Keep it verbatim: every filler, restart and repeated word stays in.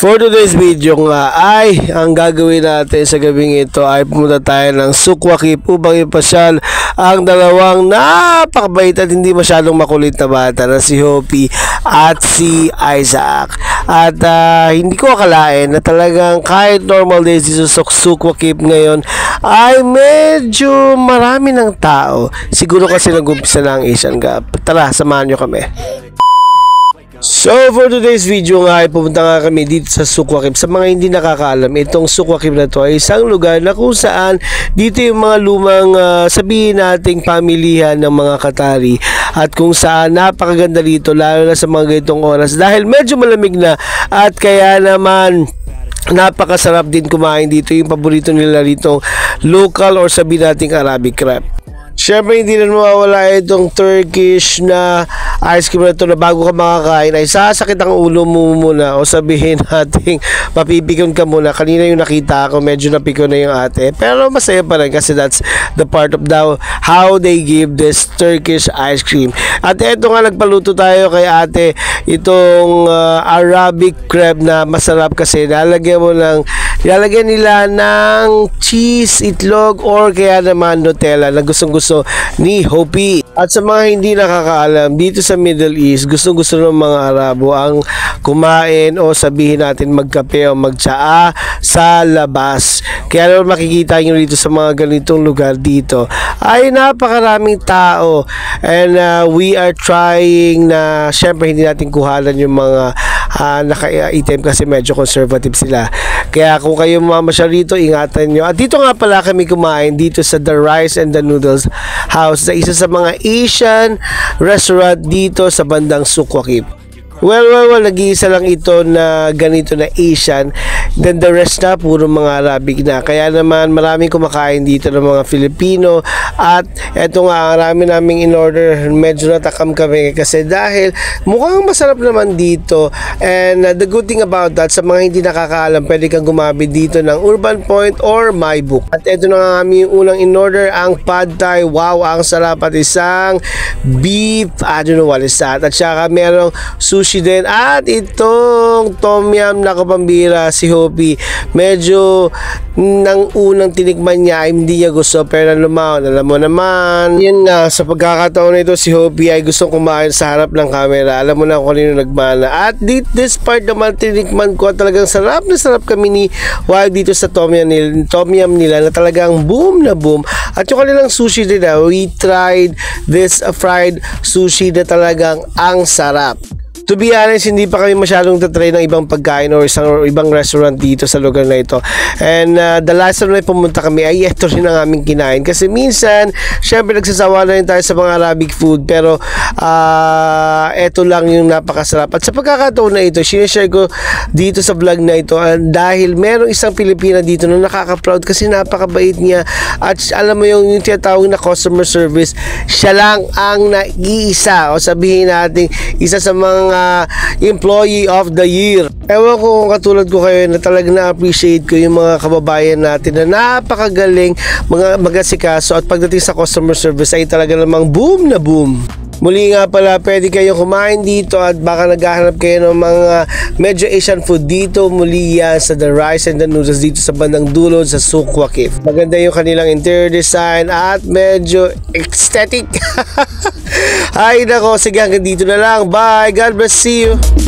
For today's video nga ay ang gagawin natin sa gabing ito ay pumunta tayo ng Sukwakip upang ipasyal ang dalawang napakabait at hindi masyadong makulit na bata na si Hopi at si Isaac. At uh, hindi ko akalain na talagang kahit normal days dito sa Sukwakip ngayon ay medyo marami ng tao. Siguro kasi nag-umpisa na ang Asian Cup. Tara, samahan nyo kami. So for today's video nga ay pumunta nga kami dito sa Sukwakip. Sa mga hindi nakakaalam, itong Sukwakip na to ay isang lugar na kung saan dito yung mga lumang uh, sabihin nating pamilihan ng mga Qatari, at kung saan napakaganda dito lalo na sa mga ganitong oras dahil medyo malamig na, at kaya naman napakasarap din kumain dito. Yung paborito nila dito local or sabihin nating Arabic crab. Siyempre hindi na mawawala itong Turkish na ice cream na ito na bago ka makakain ay sasakit ang ulo mo muna, o sabihin natin mapipikon ka muna. Kanina yung nakita ako medyo napikon na yung ate, pero masaya pa rin kasi that's the part of the how they give this Turkish ice cream. At eto nga, nagpaluto tayo kay ate itong uh, Arabic crab na masarap kasi lalagyan mo ng lalagyan nila ng cheese, itlog, or kaya naman Nutella na gustong gusto ni Hopi. At sa mga hindi nakakaalam, dito sa Middle East, gustong-gusto ng mga Arabo ang kumain o sabihin natin magkape o magtsaa sa labas. Kaya naman makikita nyo dito sa mga ganitong lugar dito ay napakaraming tao, and uh, we are trying na syempre hindi natin kuhalan yung mga uh, naka-item kasi medyo conservative sila. Kaya kung kayo mamasyal dito, ingatan nyo. At dito nga pala kami kumain dito sa The Rice and the Noodles House, na isa sa mga Asian restaurant dito sa bandang Sukwakip. Well, well, well, nag-iisa lang ito na ganito na Asian. Then the rest na puro mga Arabic na. Kaya naman maraming kumakain dito ng mga Filipino. At eto nga, marami naming in order. Medyo natakam kami kasi dahil mukhang masarap naman dito. And uh, the good thing about that, sa mga hindi nakakaalam, pwede kang gumabi dito ng Urban Point or MyBook. At eto na nga kami yung unang in order, ang Pad Thai. Wow, ang sarap. At isang beef, I don't know what is that. At saka merong sushi din, at itong tom yum na kapambira si Hopi. Medyo nang unang tinikman niya ay hindi niya gusto, pero lumaon, alam mo naman. Yun nga, sa pagkakataon na ito si Hopi ay gustong kumain sa harap ng camera. Alam mo na kung ano nagmana. At this part naman tinikman ko, talagang sarap na sarap kami ni while dito sa tom yum nila, tom yum nila na talagang boom na boom. At yung kanilang sushi din, we tried this uh, fried sushi na talagang ang sarap. To be honest, hindi pa kami masyadong tatry ng ibang pagkain o isang or ibang restaurant dito sa lugar na ito. And uh, the last time na pumunta kami ay ito rin ang aming kinain. Kasi minsan, syempre nagsasawa na rin tayo sa mga Arabic food. Pero uh, ito lang yung napakasarap. At sa pagkakataon na ito, sinishare ko dito sa vlog na ito uh, dahil merong isang Pilipina dito na nakaka-proud kasi napakabait niya. At alam mo yung, yung tinatawag na customer service, siya lang ang nag-iisa, o sabihin natin isa sa mga Uh, employee of the year. Ewan ko kung katulad ko kayo na talagang na-appreciate ko yung mga kababayan natin na napakagaling mga magasikaso, at pagdating sa customer service ay talaga namang boom na boom. Muli nga pala, pwede kayong kumain dito at baka naghahanap kayo ng mga medyo Asian food dito. Muli yan sa The Rice and the Noodles dito sa bandang dulo sa Sukwakip. Maganda yung kanilang interior design at medyo aesthetic. Ay nako, sige, hanggang dito na lang. Bye, God bless you.